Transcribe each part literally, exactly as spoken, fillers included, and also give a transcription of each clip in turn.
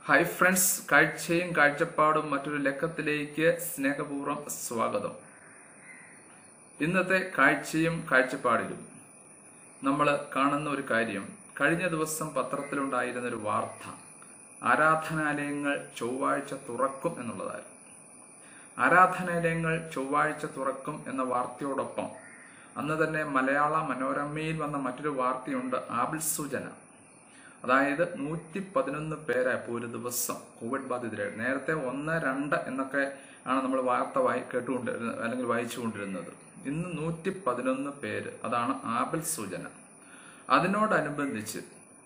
Hi friends, കാഴ്ചയും കാഴ്ചപ്പാടും മറ്റൊരു ലക്കത്തിലേക്ക് സ്നേഹപൂർവ്വം സ്വാഗതം. ഇന്നത്തെ കാഴ്ചയും കാഴ്ചപ്പാടിലും നമ്മൾ കാണുന്ന ഒരു കാര്യം, കഴിഞ്ഞ ദിവസം പത്രത്തിലുണ്ടായിരുന്ന ഒരു വാർത്ത, ആരാധനാലയങ്ങൾ ചൊവ്വാഴ്ച തുറക്കും എന്നുള്ളതായിരുന്നു. ആരാധനാലയങ്ങൾ ചൊവ്വാഴ്ച തുറക്കും എന്ന വാർത്തയോടൊപ്പം അന്ന് തന്നെ മലയാള മനോരമയിൽ വന്ന മറ്റൊരു വാർത്തയുണ്ട്, ആപിൾ സൂചന. അതായത് നൂറ്റി പതിനൊന്ന് പേരായപ്പോൾ ഒരു ദിവസം കോവിഡ് ബാധിതരായി. നേരത്തെ ഒന്ന് രണ്ട് എന്നൊക്കെ ആണ് നമ്മൾ വാർത്ത വായി കേട്ടുകൊണ്ടിരുന്നത് അല്ലെങ്കിൽ വായിച്ചുകൊണ്ടിരുന്നത്. ഇന്ന് നൂറ്റി പതിനൊന്ന് പേര്, അതാണ് ആപിൾ സൂചന. അതിനോടനുബന്ധിച്ച്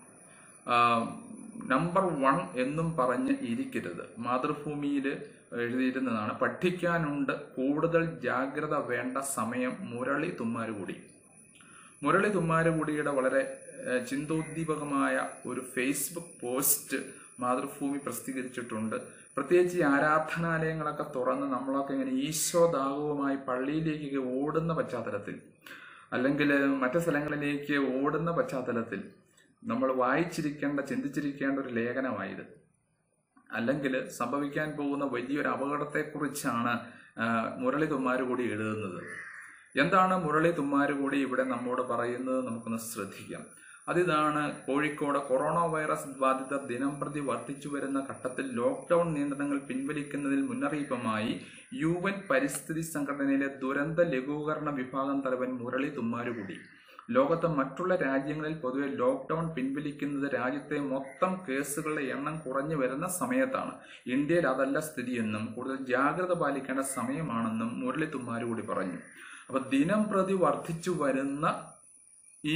നമ്പർ വൺ എന്നും പറഞ്ഞ് ഇരിക്കരുത്. മാതൃഭൂമിയിൽ എഴുതിയിരുന്നതാണ്, പഠിക്കാനുണ്ട്, കൂടുതൽ ജാഗ്രത വേണ്ട സമയം. മുരളി തുമ്മാരുകുടി മുരളി തുമ്മാരുകുടിയുടെ വളരെ ചിന്തോദ്ദീപകമായ ഒരു ഫേസ്ബുക്ക് പോസ്റ്റ് മാതൃഭൂമി പ്രസിദ്ധീകരിച്ചിട്ടുണ്ട്. പ്രത്യേകിച്ച് ഈ ആരാധനാലയങ്ങളൊക്കെ തുറന്ന് നമ്മളൊക്കെ ഇങ്ങനെ ഈശോദാഹവുമായി പള്ളിയിലേക്ക് ഓടുന്ന പശ്ചാത്തലത്തിൽ, അല്ലെങ്കിൽ മറ്റു സ്ഥലങ്ങളിലേക്ക് ഓടുന്ന പശ്ചാത്തലത്തിൽ നമ്മൾ വായിച്ചിരിക്കേണ്ട, ചിന്തിച്ചിരിക്കേണ്ട ഒരു ലേഖനമായത്. അല്ലെങ്കിൽ സംഭവിക്കാൻ പോകുന്ന വലിയൊരു അപകടത്തെക്കുറിച്ചാണ് മുരളി തുമ്മാരുകുടി എഴുതുന്നത്. എന്താണ് മുരളി തുമ്മാരുകുടി ഇവിടെ നമ്മോട് പറയുന്നത് നമുക്കൊന്ന് ശ്രദ്ധിക്കാം. അതിതാണ്, കോഴിക്കോട് കൊറോണ വൈറസ് ബാധിതർ ദിനം പ്രതി വർദ്ധിച്ചു വരുന്ന ഘട്ടത്തിൽ ലോക്ക്ഡൌൺ നിയന്ത്രണങ്ങൾ പിൻവലിക്കുന്നതിൽ മുന്നറിയിപ്പുമായി യു എൻ പരിസ്ഥിതി സംഘടനയിലെ ദുരന്ത ലഘൂകരണ വിഭാഗം തലവൻ മുരളി തുമ്മാരുകുടി. ലോകത്തെ മറ്റുള്ള രാജ്യങ്ങളിൽ പൊതുവെ ലോക്ക്ഡൌൺ പിൻവലിക്കുന്നത് രാജ്യത്തെ മൊത്തം കേസുകളുടെ എണ്ണം കുറഞ്ഞു വരുന്ന സമയത്താണ്. ഇന്ത്യയിൽ അതല്ല സ്ഥിതിയെന്നും കൂടുതൽ ജാഗ്രത പാലിക്കേണ്ട സമയമാണെന്നും മുരളി തുമ്മാരുകുടി പറഞ്ഞു. അപ്പൊ ദിനം പ്രതി വർദ്ധിച്ചു വരുന്ന ഈ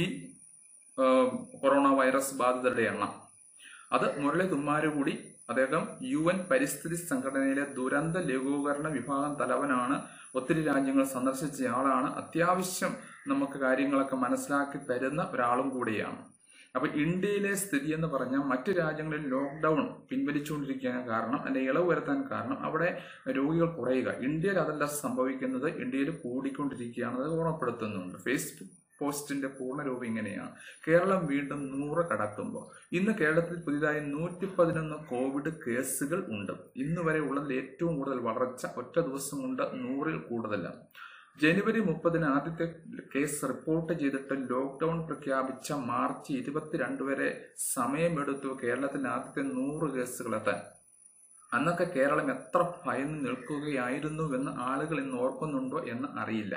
കൊറോണ വൈറസ് ബാധിതരുടെ എണ്ണം, അത് മുരളി തുമ്മാരുകുടി, അദ്ദേഹം യു എൻ പരിസ്ഥിതി സംഘടനയിലെ ദുരന്ത ലഘൂകരണ വിഭാഗം തലവനാണ്. ഒത്തിരി രാജ്യങ്ങൾ സന്ദർശിച്ച ആളാണ്. അത്യാവശ്യം നമുക്ക് കാര്യങ്ങളൊക്കെ മനസ്സിലാക്കി തരുന്ന ഒരാളും കൂടിയാണ്. അപ്പൊ ഇന്ത്യയിലെ സ്ഥിതി എന്ന് പറഞ്ഞാൽ, മറ്റു രാജ്യങ്ങളിൽ ലോക്ക്ഡൌൺ പിൻവലിച്ചുകൊണ്ടിരിക്കാൻ കാരണം, അല്ലെങ്കിൽ ഇളവ് വരുത്താൻ കാരണം അവിടെ രോഗികൾ കുറയുക. ഇന്ത്യയിൽ അതല്ല സംഭവിക്കുന്നത്, ഇന്ത്യയിൽ കൂടിക്കൊണ്ടിരിക്കുകയാണ്. അത് ഓർമ്മപ്പെടുത്തുന്നുണ്ട്. ഫേസ്ബുക്ക് പോസ്റ്റിന്റെ പൂർണ്ണരൂപം ഇങ്ങനെയാണ്. കേരളം വീണ്ടും നൂറ് കടക്കുമ്പോൾ ഇന്ന് കേരളത്തിൽ പുതിയതായി നൂറ്റി പതിനൊന്ന് കോവിഡ് കേസുകൾ ഉണ്ട്. ഇന്ന് വരെ ഉള്ളതിൽ ഏറ്റവും കൂടുതൽ വളർച്ച ഒറ്റ ദിവസം കൊണ്ട് നൂറിൽ കൂടുതലാണ്. ജനുവരി മുപ്പതിന് ആദ്യത്തെ കേസ് റിപ്പോർട്ട് ചെയ്തിട്ട് ലോക്ക്ഡൌൺ പ്രഖ്യാപിച്ച മാർച്ച് ഇരുപത്തിരണ്ട് വരെ സമയമെടുത്തു കേരളത്തിൽ ആദ്യത്തെ നൂറ് കേസുകൾ എത്താൻ. അന്നൊക്കെ കേരളം എത്ര ഭയന്ന് നിൽക്കുകയായിരുന്നുവെന്ന് ആളുകൾ ഇന്ന് ഓർക്കുന്നുണ്ടോ എന്ന് അറിയില്ല.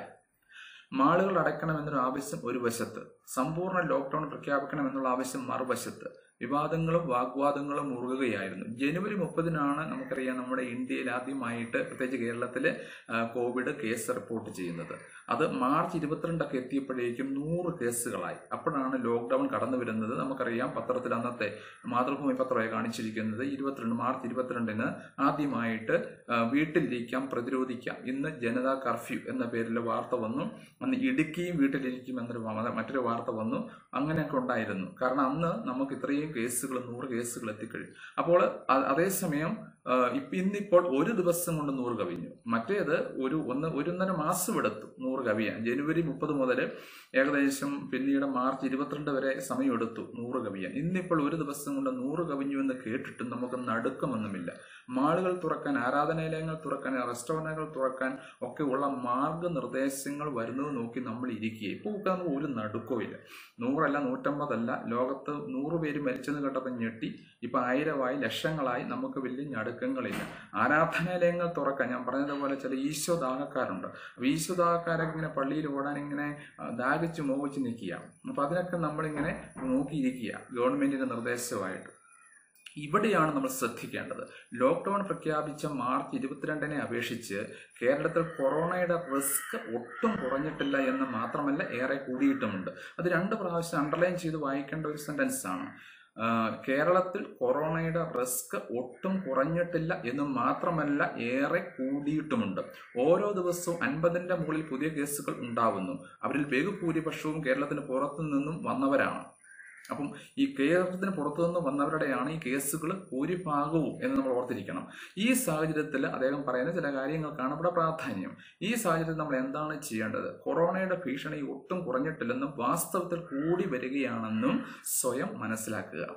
മാളുകൾ അടയ്ക്കണമെന്നൊരു ആവശ്യം ഒരു വശത്ത്, സമ്പൂർണ്ണ ലോക്ക്ഡൌൺ പ്രഖ്യാപിക്കണമെന്നുള്ള ആവശ്യം മറുവശത്ത്. വിവാദങ്ങളും വാഗ്വാദങ്ങളും മുറുകുകയായിരുന്നു. ജനുവരി മുപ്പതിനാണ് നമുക്കറിയാം നമ്മുടെ ഇന്ത്യയിൽ ആദ്യമായിട്ട്, പ്രത്യേകിച്ച് കേരളത്തില് കോവിഡ് കേസ് റിപ്പോർട്ട് ചെയ്യുന്നത്. അത് മാർച്ച് ഇരുപത്തിരണ്ടൊക്കെ എത്തിയപ്പോഴേക്കും നൂറ് കേസുകളായി. അപ്പോഴാണ് ലോക്ക്ഡൌൺ കടന്നു വരുന്നത്. നമുക്കറിയാം, പത്രത്തിൽ അന്നത്തെ മാതൃഭൂമി പത്രമായി കാണിച്ചിരിക്കുന്നത് ഇരുപത്തിരണ്ട് മാർച്ച് ഇരുപത്തിരണ്ടിന് ആദ്യമായിട്ട് വീട്ടിലിരിക്കാം, പ്രതിരോധിക്കാം, ഇന്ന് ജനതാ കർഫ്യൂ എന്ന പേരിൽ വാർത്ത വന്നു. അന്ന് ഇടുക്കിയും വീട്ടിലിരിക്കും എന്നൊരു മറ്റൊരു വാർത്ത വന്നു. അങ്ങനെയൊക്കെ ഉണ്ടായിരുന്നു. കാരണം അന്ന് നമുക്ക് ഇത്രയും കേസുകൾ, നൂറ് കേസുകൾ എത്തിക്കഴിഞ്ഞു. അപ്പോൾ അതേസമയം ഇന്നിപ്പോൾ ഒരു ദിവസം കൊണ്ട് നൂറ് കവിഞ്ഞു. മറ്റേത് ഒരു ഒന്ന് ഒരുന്നര മാസം എടുത്തു നൂറ് കവിയാൻ. ജനുവരി മുപ്പത് മുതൽ ഏകദേശം പിന്നീട് മാർച്ച് ഇരുപത്തിരണ്ട് വരെ സമയമെടുത്തു നൂറ് കവിയാൻ. ഇന്നിപ്പോൾ ഒരു ദിവസം കൊണ്ട് നൂറ് കവിഞ്ഞു എന്ന് കേട്ടിട്ടും നമുക്ക് നടുക്കമൊന്നുമില്ല. മാളുകൾ തുറക്കാൻ, ആരാധനാലയങ്ങൾ തുറക്കാൻ, റെസ്റ്റോറന്റുകൾ തുറക്കാൻ ഒക്കെ ഉള്ള മാർഗനിർദ്ദേശങ്ങൾ വരുന്നത് നോക്കി നമ്മൾ ഇരിക്കുക. ഇപ്പോൾ നമുക്ക് ഒരു നടുക്കവും ഇല്ല. നൂറല്ല, നൂറ്റമ്പതല്ല, ലോകത്ത് നൂറ് പേര് മരിച്ചെന്ന് കേട്ടപ്പോൾ ഞെട്ടി. ഇപ്പൊ ആയിരമായി, ലക്ഷങ്ങളായി, നമുക്ക് വലിയ ഞടുക്കങ്ങളില്ല. ആരാധനാലയങ്ങൾ തുറക്കാൻ, ഞാൻ പറഞ്ഞതുപോലെ ചില ഈശോദാഹക്കാരുണ്ട്. അപ്പൊ ഈശോദാഹക്കാരൊക്കെ ഇങ്ങനെ പള്ളിയിൽ ഓടാൻ ഇങ്ങനെ ദാഹിച്ച് മോഹിച്ച് നിൽക്കുക. അപ്പൊ അതിനൊക്കെ നമ്മളിങ്ങനെ നോക്കിയിരിക്കുക ഗവൺമെന്റിന്റെ നിർദ്ദേശമായിട്ട്. ഇവിടെയാണ് നമ്മൾ ശ്രദ്ധിക്കേണ്ടത്. ലോക്ക്ഡൌൺ പ്രഖ്യാപിച്ച മാർച്ച് ഇരുപത്തിരണ്ടിനെ അപേക്ഷിച്ച് കേരളത്തിൽ കൊറോണയുടെ റിസ്ക് ഒട്ടും കുറഞ്ഞിട്ടില്ല എന്ന് മാത്രമല്ല, ഏറെ കൂടിയിട്ടുമുണ്ട്. അത് രണ്ട് പ്രാവശ്യം അണ്ടർലൈൻ ചെയ്ത് വായിക്കേണ്ട ഒരു സെന്റൻസ് ആണ്. കേരളത്തിൽ കൊറോണയുടെ റിസ്ക് ഒട്ടും കുറഞ്ഞിട്ടില്ല എന്ന് മാത്രമല്ല, ഏറെ കൂടിയിട്ടുമുണ്ട്. ഓരോ ദിവസവും അൻപതിന്റെ മുകളിൽ പുതിയ കേസുകൾ ഉണ്ടാവുന്നു. അവരിൽ ബഹുഭൂരിപക്ഷവും കേരളത്തിന് പുറത്തു നിന്നും വന്നവരാണ്. അപ്പം ഈ കേരളത്തിന് പുറത്തുനിന്ന് വന്നവരുടെയാണ് ഈ കേസുകൾ ഭൂരിഭാഗവും എന്ന് നമ്മൾ ഓർത്തിരിക്കണം. ഈ സാഹചര്യത്തിൽ അദ്ദേഹം പറയുന്ന ചില കാര്യങ്ങൾക്കാണ് ഇവിടെ പ്രാധാന്യം. ഈ സാഹചര്യത്തിൽ നമ്മൾ എന്താണ് ചെയ്യേണ്ടത്? കൊറോണയുടെ ഭീഷണി ഒട്ടും കുറഞ്ഞിട്ടില്ലെന്നും വാസ്തവത്തിൽ കൂടി വരികയാണെന്നും സ്വയം മനസ്സിലാക്കുക.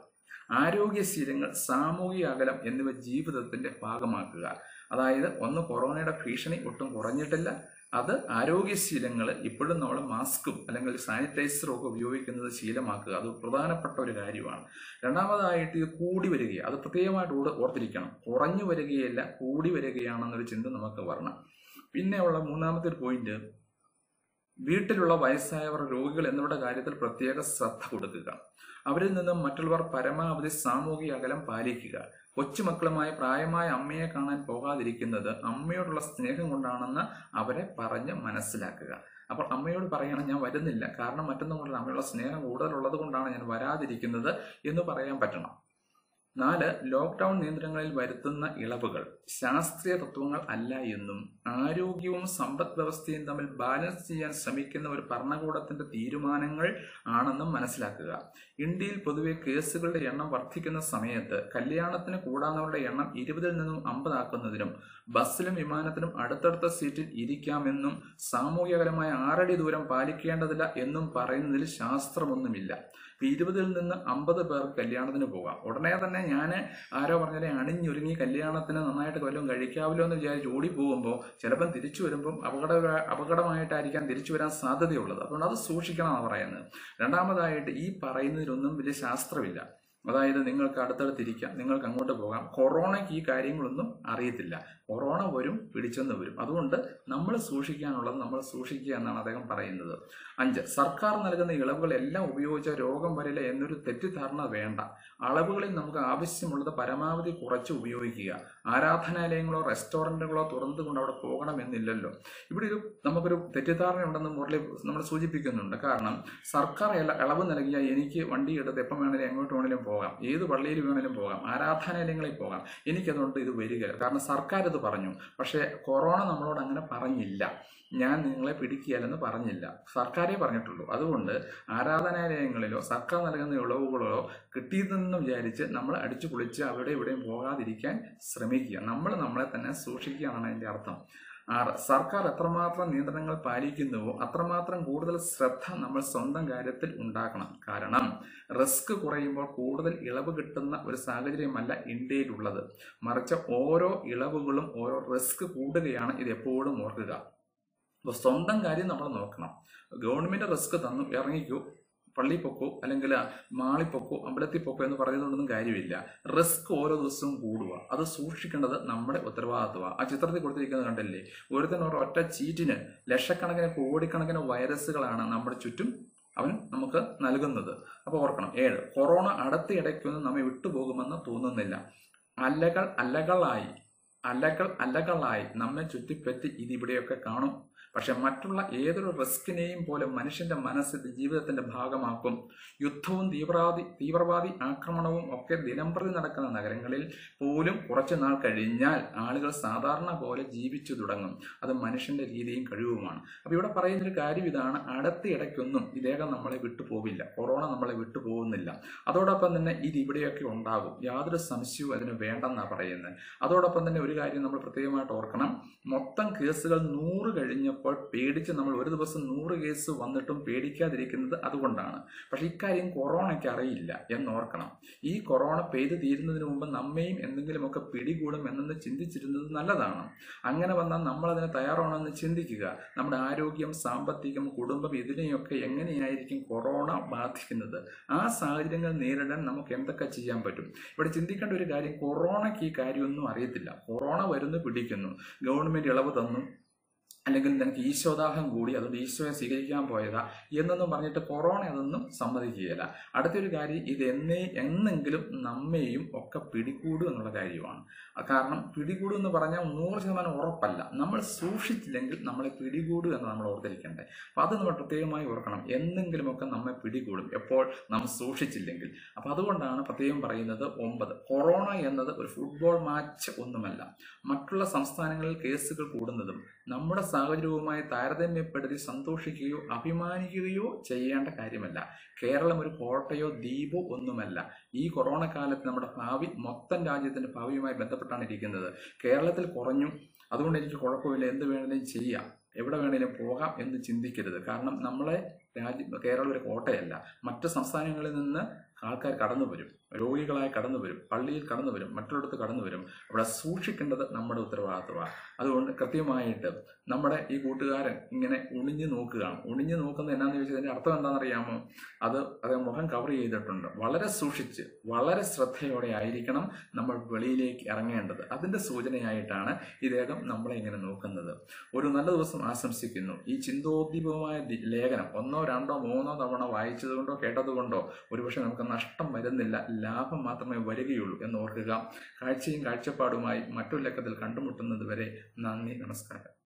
ആരോഗ്യശീലങ്ങൾ, സാമൂഹിക അകലം എന്നിവ ജീവിതത്തിന്റെ ഭാഗമാക്കുക. അതായത് ഒന്ന്, കൊറോണയുടെ ഭീഷണി ഒട്ടും കുറഞ്ഞിട്ടില്ല. അത് ആരോഗ്യശീലങ്ങൾ ഇപ്പോഴും നമ്മൾ മാസ്കും അല്ലെങ്കിൽ സാനിറ്റൈസറും ഒക്കെ ഉപയോഗിക്കുന്നത് ശീലമാക്കുക. അത് പ്രധാനപ്പെട്ട ഒരു കാര്യമാണ്. രണ്ടാമതായിട്ട് ഇത് കൂടി വരികയാണ്. അത് പ്രത്യേകമായിട്ട് കൂടെ ഓർത്തിരിക്കണം. കുറഞ്ഞു വരികയല്ല, കൂടി വരികയാണെന്നൊരു ചിന്ത നമുക്ക് വരണം. പിന്നെ ഉള്ള മൂന്നാമത്തെ ഒരു പോയിന്റ്, വീട്ടിലുള്ള വയസ്സായവർ, രോഗികൾ എന്നിവരുടെ കാര്യത്തിൽ പ്രത്യേക ശ്രദ്ധ കൊടുക്കുക. അവരിൽ നിന്നും മറ്റുള്ളവർ പരമാവധി സാമൂഹിക അകലം പാലിക്കുക. കൊച്ചുമക്കളുമായി പ്രായമായ അമ്മയെ കാണാൻ പോകാതിരിക്കുന്നത് അമ്മയോടുള്ള സ്നേഹം കൊണ്ടാണെന്ന് അവരെ പറഞ്ഞ് മനസ്സിലാക്കുക. അപ്പോൾ അമ്മയോട് പറയണം, ഞാൻ വരുന്നില്ല, കാരണം മറ്റൊന്നും കൊണ്ടല്ല, അമ്മയുള്ള സ്നേഹം കൂടുതലുള്ളത് കൊണ്ടാണ് ഞാൻ വരാതിരിക്കുന്നത് എന്ന് പറയാൻ പറ്റണം. നാല്, ലോക്ക്ഡൌൺ നിയന്ത്രണങ്ങളിൽ വരുത്തുന്ന ഇളവുകൾ ശാസ്ത്രീയ തത്വങ്ങൾ അല്ല എന്നും ആരോഗ്യവും സമ്പദ് വ്യവസ്ഥയും തമ്മിൽ ബാലൻസ് ചെയ്യാൻ ശ്രമിക്കുന്ന ഒരു ഭരണകൂടത്തിന്റെ തീരുമാനങ്ങൾ ആണെന്നും മനസ്സിലാക്കുക. ഇന്ത്യയിൽ പൊതുവെ കേസുകളുടെ എണ്ണം വർദ്ധിക്കുന്ന സമയത്ത് കല്യാണത്തിന് കൂടാവുന്നവരുടെ എണ്ണം ഇരുപതിൽ നിന്നും അമ്പതാക്കുന്നതിനും ബസ്സിലും വിമാനത്തിലും അടുത്തടുത്ത സീറ്റിൽ ഇരിക്കാമെന്നും സാമൂഹികപരമായ ആറടി ദൂരം പാലിക്കേണ്ടതില്ല എന്നും പറയുന്നതിൽ ശാസ്ത്രമൊന്നുമില്ല. ഇരുപതിൽ നിന്ന് അമ്പത് പേർക്ക് കല്യാണത്തിന് പോകാം. ഉടനെ തന്നെ ഞാൻ ആരോ പറഞ്ഞാലേ അണിഞ്ഞൊരുങ്ങി കല്യാണത്തിന് നന്നായിട്ട് വല്ലതും കഴിക്കാമല്ലോ എന്ന് വിചാരിച്ച് ഓടി പോകുമ്പോൾ ചിലപ്പം തിരിച്ചു വരുമ്പം അപകട അപകടമായിട്ടായിരിക്കാം തിരിച്ചു വരാൻ സാധ്യതയുള്ളത്. അതുകൊണ്ട് അത് സൂക്ഷിക്കണമെന്നാണ് പറയുന്നത്. രണ്ടാമതായിട്ട് ഈ പറയുന്നതിലൊന്നും വലിയ ശാസ്ത്രമില്ല. അതായത് നിങ്ങൾക്ക് അടുത്തടുത്തിരിക്കാം, നിങ്ങൾക്ക് അങ്ങോട്ട് പോകാം. കൊറോണയ്ക്ക് ഈ കാര്യങ്ങളൊന്നും അറിയത്തില്ല. കൊറോണ വരും, പിടിച്ചെന്ന് വരും. അതുകൊണ്ട് നമ്മൾ സൂക്ഷിക്കാനുള്ളത് നമ്മൾ സൂക്ഷിക്കുക എന്നാണ് അദ്ദേഹം പറയുന്നത്. അഞ്ച്, സർക്കാർ നൽകുന്ന ഇളവുകൾ എല്ലാം ഉപയോഗിച്ച രോഗം വരില്ല എന്നൊരു തെറ്റിദ്ധാരണ വേണ്ട. അളവുകളിൽ നമുക്ക് ആവശ്യമുള്ളത് പരമാവധി കുറച്ച് ഉപയോഗിക്കുക. ആരാധനാലയങ്ങളോ റെസ്റ്റോറൻറ്റുകളോ തുറന്നുകൊണ്ട് അവിടെ പോകണമെന്നില്ലല്ലോ. ഇവിടെ ഒരു നമുക്കൊരു തെറ്റിദ്ധാരണ ഉണ്ടെന്ന് മുരളി നമ്മൾ സൂചിപ്പിക്കുന്നുണ്ട്. കാരണം സർക്കാർ ഇളവ് നൽകിയാൽ എനിക്ക് വണ്ടി എടുത്ത് എപ്പം വേണേലും എങ്ങോട്ട് വേണേലും പോകാം, ഏത് പള്ളിയിൽ വേണേലും പോകാം, ആരാധനാലയങ്ങളിൽ പോകാം, എനിക്കതുകൊണ്ട് ഇത് വരികയില്ല. കാരണം സർക്കാർ ഇത് പറഞ്ഞു. പക്ഷേ കൊറോണ നമ്മളോട് അങ്ങനെ പറഞ്ഞില്ല. ഞാൻ നിങ്ങളെ പിടിക്കുകയല്ലെന്ന് പറഞ്ഞില്ല, സർക്കാരേ പറഞ്ഞിട്ടുള്ളൂ. അതുകൊണ്ട് ആരാധനാലയങ്ങളിലോ സർക്കാർ നൽകുന്ന ഇളവുകളോ കിട്ടിയതെന്ന് വിചാരിച്ച് നമ്മൾ അടിച്ചു പൊളിച്ച് അവിടെ ഇവിടെയും പോകാതിരിക്കാൻ ശ്രമിക്കുക. നമ്മൾ നമ്മളെ തന്നെ സൂക്ഷിക്കുക എന്നാണ് അതിൻ്റെ അർത്ഥം. ആറ്, സർക്കാർ എത്രമാത്രം നിയന്ത്രണങ്ങൾ പാലിക്കുന്നുവോ അത്രമാത്രം കൂടുതൽ ശ്രദ്ധ നമ്മൾ സ്വന്തം കാര്യത്തിൽ ഉണ്ടാക്കണം. കാരണം റിസ്ക് കുറയുമ്പോൾ കൂടുതൽ ഇളവ് കിട്ടുന്ന ഒരു സാഹചര്യമല്ല ഇന്ത്യയിലുള്ളത്. മറിച്ച് ഓരോ ഇളവുകളും ഓരോ റിസ്ക് കൂടുകയാണ്. ഇത് എപ്പോഴും ഓർക്കുക. അപ്പോൾ സ്വന്തം കാര്യം നമ്മൾ നോക്കണം. ഗവൺമെന്റ് റിസ്ക് തന്നു, ഇറങ്ങിക്കൂ, പള്ളി പൊക്കോ അല്ലെങ്കിൽ മാളി പൊക്കോ അമ്പലത്തിൽ പൊക്കോ എന്ന് പറയുന്നതൊന്നും കാര്യമില്ല. റിസ്ക് ഓരോ ദിവസവും കൂടുക. അത് സൂക്ഷിക്കേണ്ടത് നമ്മുടെ ഉത്തരവാദിത്വമാണ്. ആ ചിത്രത്തിൽ കൊടുത്തിരിക്കുന്നത് കണ്ടല്ലേ, ഒരുത്തൻ ഒറ്റ ചീറ്റിന് ലക്ഷക്കണക്കിന് കോടിക്കണക്കിന് വൈറസുകളാണ് നമ്മുടെ ചുറ്റും അവൻ നമുക്ക് നൽകുന്നത്. അപ്പോൾ ഓർക്കണം. ഏഴ്, കൊറോണ അടുത്തിടയ്ക്കൊന്നും നമ്മെ വിട്ടുപോകുമെന്ന് തോന്നുന്നില്ല. അലകൾ അലകളായി അലകൾ അലകളായി നമ്മെ ചുറ്റിപ്പറ്റി ഇതിവിടെയൊക്കെ കാണും. പക്ഷെ മറ്റുള്ള ഏതൊരു റിസ്കിനെയും പോലെ മനുഷ്യന്റെ മനസ്സ് ജീവിതത്തിന്റെ ഭാഗമാക്കും. യുദ്ധവും തീവ്രവാദി തീവ്രവാദി ആക്രമണവും ഒക്കെ ദിനംപ്രതി നടക്കുന്ന നഗരങ്ങളിൽ പോലും കുറച്ചു നാൾ കഴിഞ്ഞാൽ ആളുകൾ സാധാരണ പോലെ ജീവിച്ചു തുടങ്ങും. അത് മനുഷ്യന്റെ രീതിയും കഴിവുമാണ്. അപ്പൊ ഇവിടെ പറയുന്നൊരു കാര്യം ഇതാണ്, അടുത്തിടയ്ക്കൊന്നും ഇദ്ദേഹം നമ്മളെ വിട്ടുപോകില്ല. കൊറോണ നമ്മളെ വിട്ടുപോകുന്നില്ല. അതോടൊപ്പം തന്നെ ഇത് ഇവിടെയൊക്കെ ഉണ്ടാകും, യാതൊരു സംശയവും അതിന് വേണ്ടെന്നാണ് പറയുന്നത്. അതോടൊപ്പം തന്നെ ഒരു കാര്യം നമ്മൾ പ്രത്യേകമായിട്ട് ഓർക്കണം. മൊത്തം കേസുകൾ നൂറ് കഴിഞ്ഞപ്പോൾ പേടിച്ച് നമ്മൾ ഒരു ദിവസം നൂറ് കേസ് വന്നിട്ടും പേടിക്കാതിരിക്കുന്നത് അതുകൊണ്ടാണ്. പക്ഷെ ഇക്കാര്യം കൊറോണയ്ക്ക് അറിയില്ല എന്നോർക്കണം. ഈ കൊറോണ പെയ്തു തീരുന്നതിന് മുമ്പ് നമ്മയും എന്തെങ്കിലുമൊക്കെ പിടികൂടും എന്നെന്ന് ചിന്തിച്ചിരുന്നത് നല്ലതാണ്. അങ്ങനെ വന്നാൽ നമ്മൾ അതിന് തയ്യാറാണെന്ന് ചിന്തിക്കുക. നമ്മുടെ ആരോഗ്യം, സാമ്പത്തികം, കുടുംബം ഇതിനെയൊക്കെ എങ്ങനെയായിരിക്കും കൊറോണ ബാധിക്കുന്നത്? ആ സാഹചര്യങ്ങൾ നേരിടാൻ നമുക്ക് എന്തൊക്കെ ചെയ്യാൻ പറ്റും? ഇവിടെ ചിന്തിക്കേണ്ട ഒരു കാര്യം, കൊറോണയ്ക്ക് ഈ കാര്യമൊന്നും അറിയത്തില്ല. കൊറോണ വരുന്നു, പിടിക്കുന്നു, ഗവൺമെന്റ് ഇളവ് തന്നു, അല്ലെങ്കിൽ നിനക്ക് ഈശോദാഹം കൂടി അതുകൊണ്ട് ഈശോയെ സ്വീകരിക്കാൻ പോയതാ എന്നൊന്നും പറഞ്ഞിട്ട് കൊറോണ അതൊന്നും സമ്മതിക്കുകയില്ല. അടുത്തൊരു കാര്യം, ഇത് എന്നേ എന്നെങ്കിലും നമ്മെയും ഒക്കെ പിടികൂടും എന്നുള്ള കാര്യമാണ്. കാരണം പിടികൂടും എന്ന് പറഞ്ഞാൽ നൂറ് ശതമാനം ഉറപ്പല്ല. നമ്മൾ സൂക്ഷിച്ചില്ലെങ്കിൽ നമ്മളെ പിടികൂടും എന്ന് നമ്മൾ ഓർത്തിരിക്കണ്ടേ. അപ്പം അത് നമ്മൾ പ്രത്യേകമായി ഓർക്കണം. എന്തെങ്കിലുമൊക്കെ നമ്മെ പിടികൂടും എപ്പോൾ നാം സൂക്ഷിച്ചില്ലെങ്കിൽ. അപ്പം അതുകൊണ്ടാണ് പ്രത്യേകം പറയുന്നത്. ഒമ്പത്, കൊറോണ എന്നത് ഒരു ഫുട്ബോൾ മാച്ച് ഒന്നുമല്ല. മറ്റുള്ള സംസ്ഥാനങ്ങളിൽ കേസുകൾ കൂടുന്നതും നമ്മുടെ സാഹചര്യവുമായി താരതമ്യപ്പെടുത്തി സന്തോഷിക്കുകയോ അഭിമാനിക്കുകയോ ചെയ്യേണ്ട കാര്യമല്ല. കേരളം ഒരു കോട്ടയോ ദ്വീപോ ഒന്നുമല്ല. ഈ കൊറോണ കാലത്ത് നമ്മുടെ ഭാവി മൊത്തം രാജ്യത്തിന്റെ ഭാവിയുമായി ബന്ധപ്പെട്ടാണ് ഇരിക്കുന്നത്. കേരളത്തിൽ കുറഞ്ഞു, അതുകൊണ്ട് എനിക്ക് കുഴപ്പമില്ല, എന്ത് വേണമെങ്കിലും ചെയ്യാം, എവിടെ വേണേലും പോകാം എന്ന് ചിന്തിക്കരുത്. കാരണം നമ്മളെ രാജ്യം കേരളം ഒരു കോട്ടയല്ല. മറ്റ് സംസ്ഥാനങ്ങളിൽ നിന്ന് ആൾക്കാർ കടന്നു വരും. രോഗികളായി കടന്നു വരും, പള്ളിയിൽ കടന്നു വരും, മറ്റൊരിടത്ത് കടന്നു വരും. അവിടെ സൂക്ഷിക്കേണ്ടത് നമ്മുടെ ഉത്തരവാദിത്വമാണ്. അതുകൊണ്ട് കൃത്യമായിട്ട് നമ്മുടെ ഈ കൂട്ടുകാരൻ ഇങ്ങനെ ഉണിഞ്ഞു നോക്കുകയാണ്. ഉണിഞ്ഞു നോക്കുന്നത് എന്നാന്ന് ചോദിച്ചാൽ അതിൻ്റെ അർത്ഥം എന്താണെന്നറിയാമോ? അത് അത് മുഖം കവർ ചെയ്തിട്ടുണ്ട്. വളരെ സൂക്ഷിച്ച് വളരെ ശ്രദ്ധയോടെ ആയിരിക്കണം നമ്മൾ വെളിയിലേക്ക് ഇറങ്ങേണ്ടത്. അതിൻ്റെ സൂചനയായിട്ടാണ് ഇദ്ദേഹം നമ്മളെ ഇങ്ങനെ നോക്കുന്നത്. ഒരു നല്ല ദിവസം ആശംസിക്കുന്നു. ഈ ചിന്തോദ്ദീപകമായ ലേഖനം ഒന്നോ രണ്ടോ മൂന്നോ തവണ വായിച്ചതുകൊണ്ടോ കേട്ടതുകൊണ്ടോ ഒരുപക്ഷെ നമുക്ക് നഷ്ടം വരുന്നില്ല, ലാഭം മാത്രമേ വരികയുള്ളൂ എന്ന് ഓർക്കുക. കാഴ്ചയും കാഴ്ചപ്പാടുമായി മറ്റൊരു ലക്കത്തിൽ കണ്ടുമുട്ടുന്നത് വരെ നന്ദി, നമസ്കാരം.